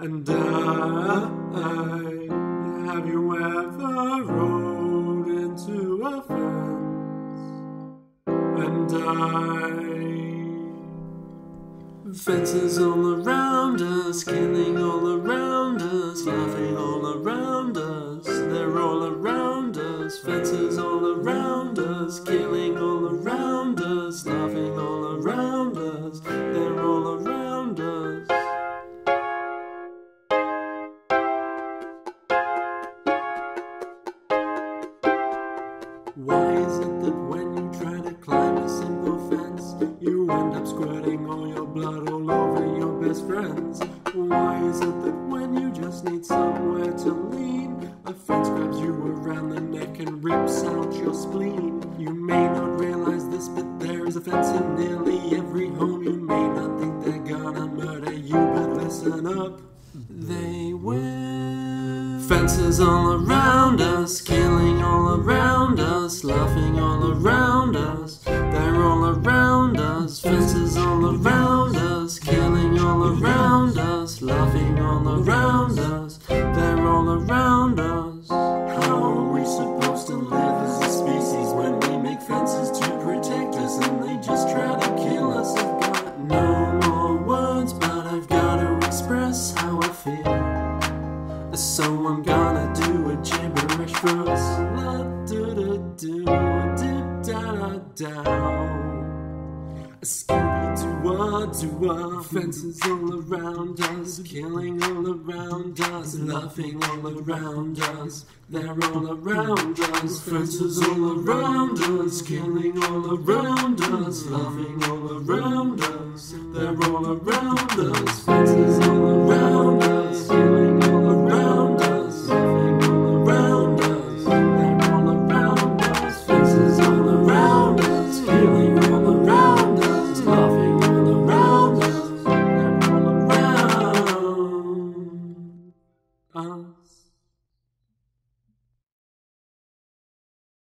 And have you ever rode into a fence? Fences all around us, killing all around us, laughing all around us, they're all around us. Fences all around us, killing all around us, laughing all around us, they're all around us. Why is it that when you try to climb a simple fence, you end up squirting all your blood all over your best friends? Why is it that when you just need somewhere to lean, a fence grabs you around the neck and rips out your spleen? You may not realize this, but there is a fence in nearly every home. You may not think they're gonna murder you, but listen up, they will. Fences all around us, killing all around us, laughing all around us, they're all around us. Fences all around us, killing all around us, laughing all around us, they're all around us. How are we supposed to live as a species when we make fences to protect us and they just try to kill us? I've got no more words, but I've got to express how I feel. So I'm gonna do a gibberish verse. La do do do do da da da. A Scooby-Doo-wah-doo-wah. Fences all around us, killing all around us, laughing all around us, they're all around us. Fences all around us, killing all around us, laughing all around us, they're all around us. Fences all around us.